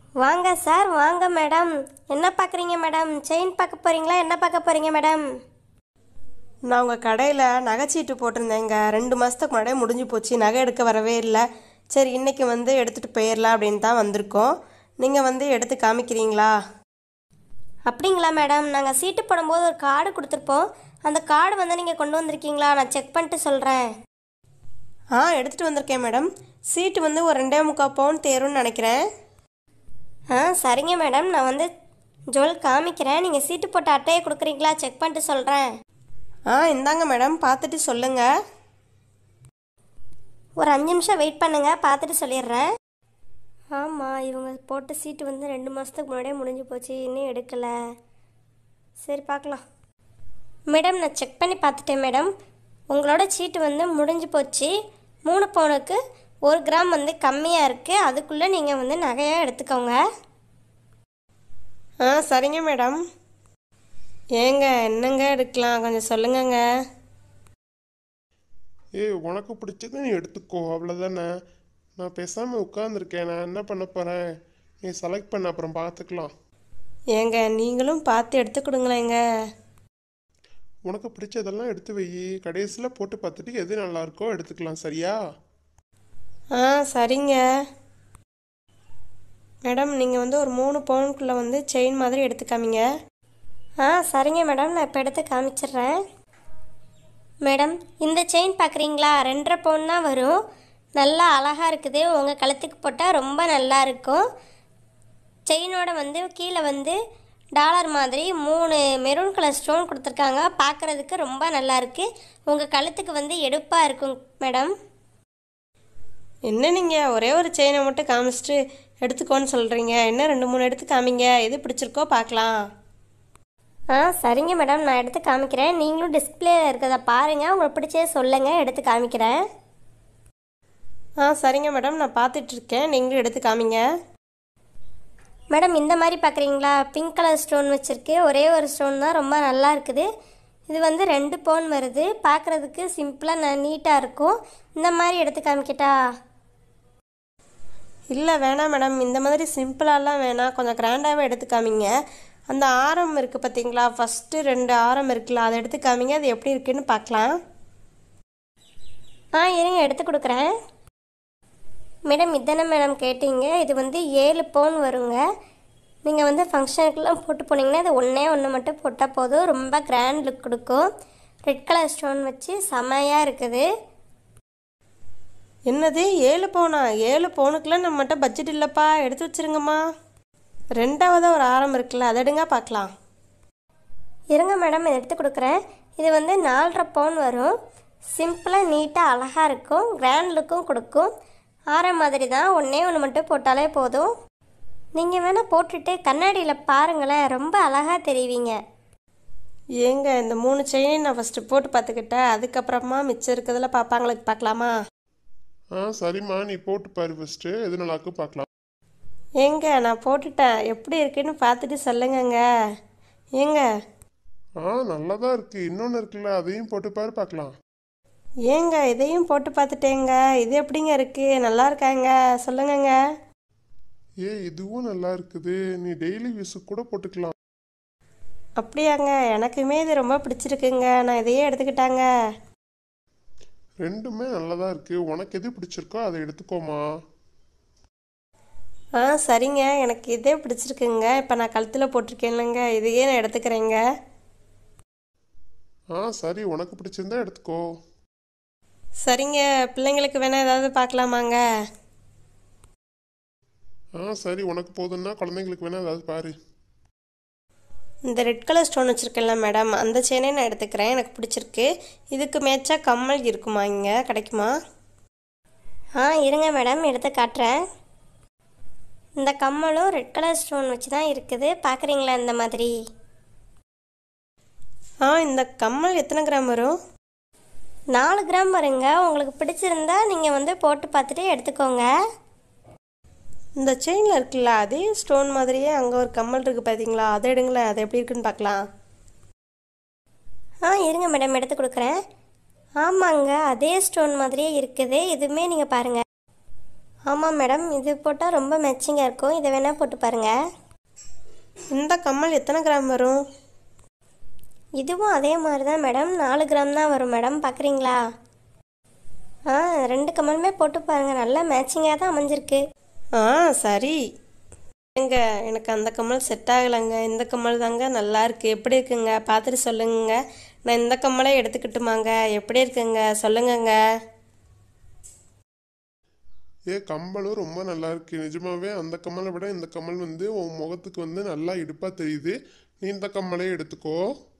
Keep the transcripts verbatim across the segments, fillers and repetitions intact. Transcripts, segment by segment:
வாங்க சார், வாங்க மேடம். என்ன பார்க்குறீங்க மேடம்? செயின் பார்க்க போகிறீங்களா, என்ன பார்க்க போகிறீங்க மேடம்? நான் உங்கள் கடையில் நகைச்சீட்டு போட்டிருந்தேங்க. ரெண்டு மாதத்துக்கு முன்னாடியே முடிஞ்சு போச்சு, நகை எடுக்க வரவே இல்லை. சரி, இன்றைக்கி வந்து எடுத்துகிட்டு போயிடலாம் அப்படின்னு தான் வந்திருக்கோம். நீங்கள் வந்து எடுத்து காமிக்கிறீங்களா? அப்படிங்களா மேடம்? நாங்கள் சீட்டு போடும்போது ஒரு கார்டு கொடுத்துருப்போம். அந்த கார்டு வந்து நீங்கள் கொண்டு வந்திருக்கீங்களா? நான் செக் பண்ணிட்டு சொல்கிறேன். ஆ, எடுத்துகிட்டு வந்திருக்கேன் மேடம். சீட்டு வந்து ஒரு ரெண்டே முக்கால் பவுன் தேரும்னு நினைக்கிறேன். ஆ சரிங்க மேடம், நான் வந்து ஜுவல் காமிக்கிறேன். நீங்கள் சீட்டு போட்ட அட்டையை கொடுக்குறீங்களா? செக் பண்ணிட்டு சொல்கிறேன். ஆ, இந்தாங்க மேடம், பார்த்துட்டு சொல்லுங்கள். ஒரு அஞ்சு நிமிஷம் வெயிட் பண்ணுங்கள், பார்த்துட்டு சொல்லிடுறேன். ஆமாம், இவங்க போட்ட சீட்டு வந்து ரெண்டு மாதத்துக்கு முன்னாடியே முடிஞ்சு போச்சு, இன்னும் எடுக்கலை. சரி, பார்க்கலாம். மேடம், நான் செக் பண்ணி பார்த்துட்டேன் மேடம். உங்களோட சீட்டு வந்து முடிஞ்சு போச்சு. மூணு பவுனுக்கு ஒரு கிராம் வந்து கம்மியாக இருக்குது. அதுக்குள்ளே நீங்கள் வந்து நகையாக எடுத்துக்கோங்க. ஆ சரிங்க மேடம். ஏங்க என்னங்க எடுக்கலாம், கொஞ்சம் சொல்லுங்கங்க. ஏய், உனக்கு பிடிச்சது நீ எடுத்துக்கோ, அவ்வளோதானே. நான் பேசாமல் உட்காந்துருக்கேன், நான் என்ன பண்ண போகிறேன்? நீ செலக்ட் பண்ண, அப்புறம் பார்த்துக்கலாம். ஏங்க நீங்களும் பார்த்து எடுத்து கொடுங்களேங்க. உனக்கு பிடிச்சதெல்லாம் எடுத்து வை, கடைசியில் போட்டு பார்த்துட்டு எது நல்லா இருக்கோ எடுத்துக்கலாம், சரியா? ஆ சரிங்க மேடம். நீங்கள் வந்து ஒரு மூணு பவுனுக்குள்ளே வந்து செயின் மாதிரி எடுத்து காமிங்க. ஆ சரிங்க மேடம், நான் இப்போ எடுத்து காமிச்சிடுறேன். மேடம், இந்த செயின் பார்க்குறீங்களா? ரெண்டரை பவுன் தான் வரும். நல்லா அழகாக இருக்குது. உங்கள் கழுத்துக்கு போட்டால் ரொம்ப நல்லா இருக்கும். செயினோட வந்து கீழே வந்து டாலர் மாதிரி மூணு மெரூன் கலர் ஸ்டோன் கொடுத்துருக்காங்க. பார்க்குறதுக்கு ரொம்ப நல்லா இருக்குது. உங்கள் கழுத்துக்கு வந்து எடுப்பாக இருக்கும் மேடம். என்ன நீங்கள் ஒரே ஒரு செயினை மட்டும் காமிச்சிட்டு எடுத்துக்கோன்னு சொல்கிறீங்க? என்ன ரெண்டு மூணு எடுத்து காமிங்க, எது பிடிச்சிருக்கோ பார்க்கலாம். ஆ சரிங்க மேடம், நான் எடுத்து காமிக்கிறேன். நீங்களும் டிஸ்பிளே இருக்கிறத பாருங்கள், உங்களுக்கு பிடிச்சே சொல்லுங்கள், எடுத்து காமிக்கிறேன். ஆ சரிங்க மேடம், நான் பார்த்துட்ருக்கேன், நீங்களும் எடுத்து காமிங்க. மேடம், இந்த மாதிரி பார்க்குறீங்களா? பிங்க் கலர் ஸ்டோன் வச்சுருக்கு. ஒரே ஒரு ஸ்டோன் தான், ரொம்ப நல்லா இருக்குது. இது வந்து ரெண்டு பவுன் வருது. பார்க்குறதுக்கு சிம்பிளாக நான் நீட்டாக இருக்கும். இந்த மாதிரி எடுத்து காமிக்கிட்டா? இல்லை வேணாம் மேடம், இந்த மாதிரி சிம்பிளாலாம் வேணாம், கொஞ்சம் கிராண்டாகவே எடுத்து காமிங்க. அந்த ஆரம் இருக்குது பார்த்தீங்களா, ஃபஸ்ட்டு ரெண்டு ஆரம் இருக்குல்ல, அதை எடுத்து காமிங்க. அது எப்படி இருக்குன்னு பார்க்கலாம். ஆ இருங்க, எடுத்து கொடுக்குறேன். மேடம், இதானே மேடம் கேட்டீங்க? இது வந்து ஏழு பவுன் வருங்க. நீங்கள் வந்து ஃபங்க்ஷனுக்குலாம் போட்டு போனீங்கன்னா இது ஒன்றே ஒன்று மட்டும் போட்டால் போதும். ரொம்ப கிராண்ட் லுக் கொடுக்கும். ரெட் கலர் ஸ்டோன் வச்சு செமையாக இருக்குது. என்னது ஏழு பவுனா? ஏழு பவுனுக்குலாம் நம்மகிட்ட பட்ஜெட் இல்லைப்பா, எடுத்து வச்சுருங்கம்மா. ரெண்டாவது ஒரு ஆரம் இருக்குல்ல, அதை எடுங்க பார்க்கலாம். இருங்க மேடம், இதை எடுத்து கொடுக்குறேன். இது வந்து நாலரை பவுன் வரும். சிம்பிளாக நீட்டாக அழகாக இருக்கும். கிராண்ட் லுக்கும் கொடுக்கும். ஆரம் மாதிரி தான், ஒன்றே ஒன்று மட்டும் போட்டாலே போதும். நீங்கள் வேணால் போட்டுட்டு கண்ணாடியில் பாருங்களேன், ரொம்ப அழகாக தெரிவிங்க. ஏங்க இந்த மூணு செயினையும் நான் ஃபஸ்ட்டு போட்டு பார்த்துக்கிட்டேன், அதுக்கப்புறமா மிச்சம் இருக்கிறதுல பார்ப்பாங்களுக்கு பார்க்கலாமா? ஆ சரிம்மா, நீ போட்டு பாரு ஃபஸ்ட்டு, எது நல்லாக்கும் பார்க்கலாம். ஏங்க நான் போட்டுட்டேன், எப்படி இருக்குன்னு பார்த்துட்டு சொல்லுங்கங்க. ஏங்க ஆ நல்லா தான் இருக்குது. இன்னொன்று இருக்குல்ல, அதையும் போட்டு பாரு பார்க்கலாம். ஏங்க இதையும் போட்டு பார்த்துட்டேங்க, இது எப்படிங்க இருக்குது, நல்லா இருக்காங்க, சொல்லுங்கங்க. ஏ, இதுவும் நல்லா இருக்குது, நீ டெய்லி யூஸுக்கு கூட போட்டுக்கலாம். அப்படியாங்க, எனக்குமே இது ரொம்ப பிடிச்சிருக்குங்க, நான் இதையே எடுத்துக்கிட்டாங்க. ரெண்டுமே நல்லா தான் இருக்குது. உனக்கு எது பிடிச்சிருக்கோ அதை எடுத்துக்கோமா. ஆ சரிங்க, எனக்கு இதே பிடிச்சிருக்குங்க. இப்போ நான் கழுத்தில் போட்டிருக்கேன் இல்லைங்க, இதையே நான் எடுத்துக்கிறேங்க. ஆ சரி, உனக்கு பிடிச்சிருந்தா எடுத்துக்கோ. சரிங்க, பிள்ளைங்களுக்கு வேணால் ஏதாவது பார்க்கலாமாங்க? ஆ சரி, உனக்கு போதுன்னா குழந்தைங்களுக்கு வேணால் ஏதாவது பாரு. இந்த ரெட் கலர் ஸ்டோன் வச்சுருக்கேன்ல மேடம், அந்த செயினே நான் எடுத்துக்கிறேன், எனக்கு பிடிச்சிருக்கு. இதுக்கு மேட்சா கம்மல் இருக்குமா, இங்கே கிடைக்குமா? ஆ இருங்க மேடம், எடுத்து காட்டுறேன். இந்த கம்மலும் ரெட் கலர் ஸ்டோன் வச்சு தான் இருக்குது. பார்க்குறீங்களா இந்த மாதிரி? ஆ இந்த கம்மல் எத்தனை கிராம் வரும்? நாலு கிராம் வருங்க. உங்களுக்கு பிடிச்சிருந்தா நீங்கள் வந்து போட்டு பார்த்துட்டு எடுத்துக்கோங்க. இந்த செயினில் இருக்குல்ல, அதே ஸ்டோன் மாதிரியே அங்கே ஒரு கம்மல் இருக்குது பார்த்தீங்களா, அதை எடுங்களேன், அது எப்படி இருக்குன்னு பார்க்கலாம். ஆ இருங்க மேடம், எடுத்து கொடுக்குறேன். ஆமாங்க, அதே ஸ்டோன் மாதிரியே இருக்குது. இதுவுமே நீங்கள் பாருங்கள். ஆமாம் மேடம், இது போட்டால் ரொம்ப மேட்சிங்காக இருக்கும். இதை வேணால் போட்டு பாருங்கள். இந்த கம்மல் எத்தனை கிராம் வரும்? இதுவும் அதே மாதிரி தான் மேடம், நாலு கிராம் தான் வரும் மேடம். பார்க்குறீங்களா? ஆ, ரெண்டு கம்மலுமே போட்டு பாருங்கள், நல்லா மேட்சிங்காக தான் அமைஞ்சிருக்கு. ஆ சரி. எங்க எனக்கு அந்த கம்மல் செட் ஆகலைங்க. இந்த கம்மல் தாங்க நல்லா இருக்கு. எப்படி இருக்குங்க பார்த்துட்டு சொல்லுங்க. நான் இந்த கம்மலே எடுத்துக்கிட்டுமாங்க? எப்படி இருக்குங்க சொல்லுங்கங்க. ஏ கம்மலும் ரொம்ப நல்லா இருக்கு நிஜமாவே. அந்த கம்மலை விட இந்த கம்மல் வந்து உன் முகத்துக்கு வந்து நல்லா இடுப்பா தெரியுது. நீ இந்த கம்மலே எடுத்துக்கோ.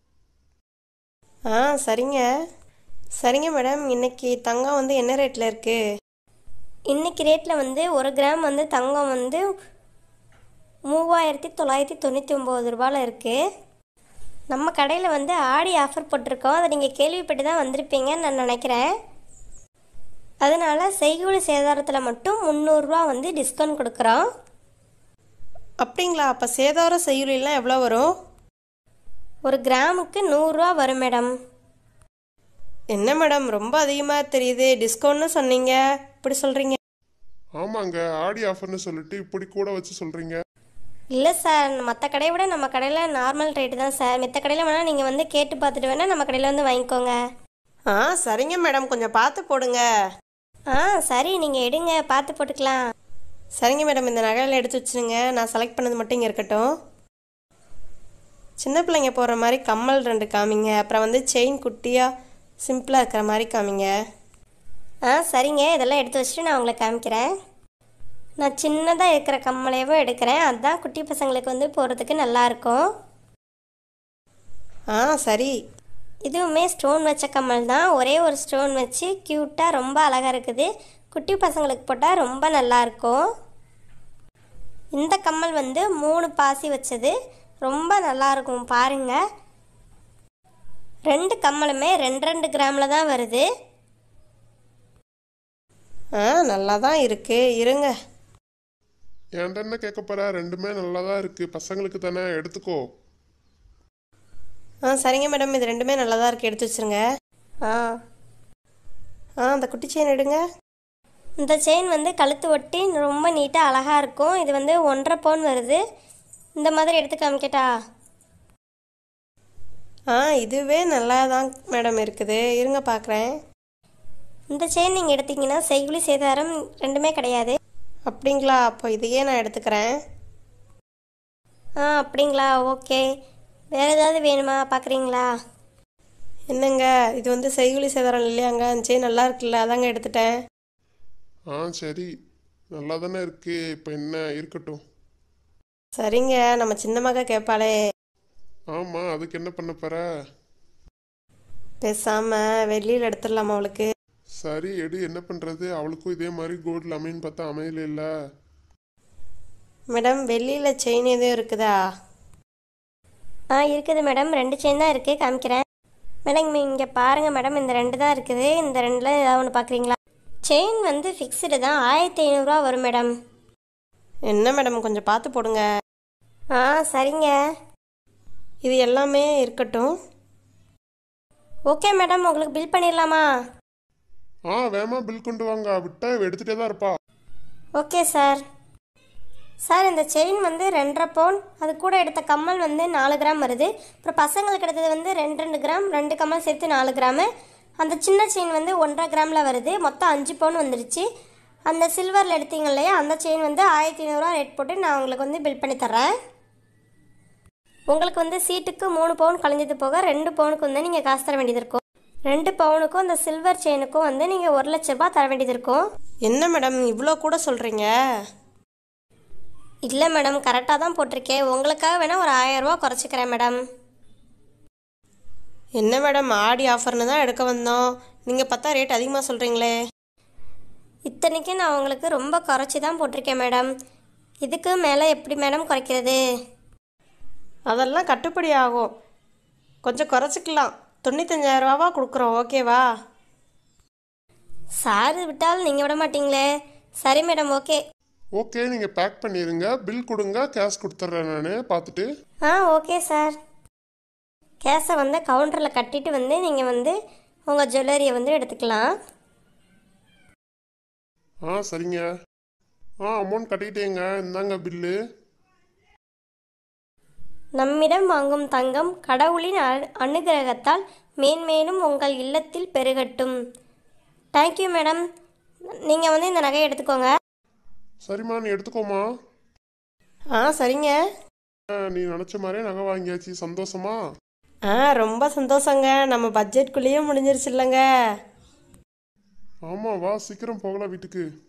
ஆ சரிங்க. சரிங்க மேடம், இன்னைக்கு தங்கம் வந்து என்ன ரேட்டில் இருக்கு? இன்னைக்கு ரேட்டில் வந்து ஒரு கிராம் வந்து தங்கம் வந்து மூவாயிரத்தி தொள்ளாயிரத்தி தொண்ணூற்றி ஒம்பது ரூபாயில் இருக்குது. நம்ம கடையில் வந்து ஆடி ஆஃபர் போட்டிருக்கோம். அதை நீங்கள் கேள்விப்பட்டு தான் வந்திருப்பீங்கன்னு நான் நினைக்கிறேன். அதனால் செய்கூலி சேதாரத்தில் மட்டும் முந்நூறுரூவா வந்து டிஸ்கவுண்ட் கொடுக்குறோம். அப்படிங்களா? அப்போ சேதாரம் செய்யுலாம் எவ்வளோ வரும்? ஒரு கிராமுக்கு நூறுரூவா வரும் மேடம். என்ன மேடம் ரொம்ப அதிகமாக தெரியுது. டிஸ்கவுண்ட்னு சொன்னீங்க, இப்படி சொல்கிறீங்க? ஆமாங்க, ஆடி ஆஃபர்னு சொல்லிட்டு இப்படி கூட வச்சு சொல்றீங்க. இல்லை சார், மற்ற கடையை விட நம்ம கடையில் நார்மல் ரேட்டு தான் சார். மற்ற கடையில் வேணால் நீங்கள் வந்து கேட்டு பார்த்துட்டு வேணால் நம்ம கடையில் வந்து வாங்கிக்கோங்க. ஆ சரிங்க மேடம், கொஞ்சம் பார்த்து போடுங்க. ஆ சரி, நீங்கள் எடுங்க, பார்த்து போட்டுக்கலாம். சரிங்க மேடம், இந்த நகையில் எடுத்து வச்சுருங்க. நான் செலக்ட் பண்ணது மட்டும் இங்கே இருக்கட்டும். சின்ன பிள்ளைங்க போடுற மாதிரி கம்மல் ரெண்டு காமிங்க. அப்புறம் வந்து செயின் குட்டியாக சிம்பிளாக இருக்கிற மாதிரி காமிங்க. ஆ சரிங்க, இதெல்லாம் எடுத்து வச்சுட்டு நான் உங்களை காமிக்கிறேன். நான் சின்னதாக இருக்கிற கம்மலையும் எடுக்கிறேன். அதுதான் குட்டி பசங்களுக்கு வந்து போடுறதுக்கு நல்லாயிருக்கும். ஆ சரி. இதுவுமே ஸ்டோன் வச்ச கம்மல் தான். ஒரே ஒரு ஸ்டோன் வச்சு க்யூட்டாக ரொம்ப அழகாக இருக்குது. குட்டி பசங்களுக்கு போட்டால் ரொம்ப நல்லாயிருக்கும். இந்த கம்மல் வந்து மூணு பாசி வச்சது, ரொம்ப நல்லாயிருக்கும் பாருங்கள். ரெண்டு கம்மலுமே ரெண்டு ரெண்டு கிராமில் தான் வருது. ஆ நல்லா தான் இருக்குது. இருங்க. என்கிட்ட என்ன கேட்க போற? ரெண்டுமே நல்லா தான் இருக்கு, பசங்களுக்கு தானே, எடுத்துக்கோ. ஆ சரிங்க மேடம், இது ரெண்டுமே நல்லா தான் இருக்குது, எடுத்து வச்சுருங்க. ஆ ஆ அந்த குட்டி செயின் எடுங்க. இந்த செயின் வந்து கழுத்து ஒட்டி ரொம்ப நீட்டாக அழகாக இருக்கும். இது வந்து ஒன்றரை பவுன் வருது. இந்த மாதிரி எடுத்து காமிக்கட்டா? ஆ இதுவே நல்லா தான் மேடம் இருக்குது. இருங்க பார்க்குறேன். இந்த செயின் நீங்கள் எடுத்தீங்கன்னா செய்குலி சேதாரம் ரெண்டுமே கிடையாது. அப்படிங்களா? அப்போ இதையே நான் எடுத்துக்கிறேன். ஆ அப்படிங்களா, ஓகே. வேறு ஏதாவது வேணுமா பார்க்குறீங்களா? என்னங்க இது வந்து செய்குலி சேதாரம் இல்லையாங்க? அந்த செயின் நல்லா இருக்குல்ல, அதாங்க எடுத்துட்டேன். ஆ சரி, நல்லா தானே இருக்கு. இப்போ என்ன இருக்கட்டும். சரிங்க, நம்ம சின்ன மக கேட்பாளே. ஆமா, அதுக்கு என்ன பண்ண போற? பேசாமல் வெளியில் எடுத்துடலாமா அவளுக்கு? சரி எடு, என்ன பண்றது, அவளுக்கும் இதே மாதிரி கோல்டு அமைன்னு பார்த்தா அமையல இல்ல. மேடம் வெளியில் செயின் எதுவும் இருக்குதா? ஆ இருக்குது மேடம், ரெண்டு செயின் தான் இருக்குது, காமிக்கிறேன். மேடம் இங்கே பாருங்கள் மேடம், இந்த ரெண்டு தான் இருக்குது. இந்த ரெண்டில் ஏதாவது ஒன்று பார்க்குறீங்களா? செயின் வந்து ஃபிக்ஸ்டு தான், ஆயிரத்தி ஐநூறுரூவா வரும் மேடம். என்ன மேடம் கொஞ்சம் பார்த்து போடுங்க. ஆ சரிங்க. இது எல்லாமே இருக்கட்டும். ஓகே மேடம், உங்களுக்கு பில் பண்ணிடலாமா? ஆ வேமா பில் கொண்டு வாங்க, விட்டா இவ எடுத்துட்டே தான் இருப்பா. Okay sir. சார் இந்த செயின் வந்து ரெண்டரை பவுன், அது கூட எடுத்த கம்மல் வந்து நாலு கிராம் வருது. அப்புறம் பசங்களுக்கு எடுத்தது வந்து ரெண்டு ரெண்டு கிராம், ரெண்டு கம்மல் சேர்த்து நாலு கிராமு. அந்த சின்ன செயின் வந்து ஒன்றரை கிராமில் வருது. மொத்தம் அஞ்சு பவுன் வந்துருச்சு. அந்த சில்வரில் எடுத்தீங்க இல்லையா, அந்த செயின் வந்து ஆயிரத்தி ஐநூறுரூவா ரேட் போட்டு நான் உங்களுக்கு வந்து பில் பண்ணி தர்றேன். உங்களுக்கு வந்து சீட்டுக்கு மூணு பவுன் கழிஞ்சது போக ரெண்டு பவுனுக்கு வந்து நீங்கள் காசு தர வேண்டியது இருக்கும். ரெண்டு பவுனுக்கும் அந்த சில்வர் செயினுக்கும் வந்து நீங்கள் ஒரு லட்ச ரூபாய் தர வேண்டியது இருக்கும். என்ன மேடம் இவ்வளோ கூட சொல்கிறீங்க? இல்லை மேடம், கரெக்டாக தான் போட்டிருக்கேன். உங்களுக்காக வேணால் ஒரு ஆயிரரூவா குறைச்சிக்கிறேன் மேடம். என்ன மேடம் ஆடி ஆஃபர்னு தான் எடுக்க வந்தோம், நீங்கள் பார்த்தா ரேட் அதிகமாக சொல்கிறீங்களே. இத்தனைக்கும் நான் உங்களுக்கு ரொம்ப குறைச்சி தான் போட்டிருக்கேன் மேடம். இதுக்கு மேலே எப்படி மேடம் குறைக்கிறது? அதெல்லாம் கட்டுப்படி ஆகும், கொஞ்சம் குறைச்சிக்கலாம். தொண்ணூத்தஞ்சாயிரரூவாவா கொடுக்குறோம், ஓகேவா? சார் விட்டாலும் நீங்கள் விட மாட்டீங்களே. சரி மேடம், ஓகே. ஓகே, நீங்கள் பேக் பண்ணிடுங்க, பில் கொடுங்க, கேஷ் கொடுத்துட்றேன் நான் பார்த்துட்டு. ஆ ஓகே சார். கேஷை வந்து கவுண்டரில் கட்டிட்டு வந்து நீங்கள் வந்து உங்கள் ஜுவல்லரியை வந்து எடுத்துக்கலாம். ஆ சரிங்க. ஆ அமௌண்ட் கட்டிட்டேங்க, இந்தாங்க பில்லு. நம்மிடம் வாங்கும் தங்கம் கடவுளின் அ- அனுகிரகத்தால் மேன்மேலும் உங்கள் இல்லத்தில் பெருகட்டும். Thank you madam. நீங்கள் வந்து இந்த நகையை எடுத்துக்கோங்க. சரிம்மா, நீ எடுத்துக்கோமா. ஆ சரிங்க. ஆ, நீ நினச்ச மாதிரியே நகை வாங்கியாச்சு, சந்தோஷமா? ஆ ரொம்ப சந்தோஷங்க. நம்ம பட்ஜெட்குள்ளேயே முடிஞ்சிருச்சு இல்லைங்க. ஆமாம், வா சீக்கிரம் போகலாம் வீட்டுக்கு.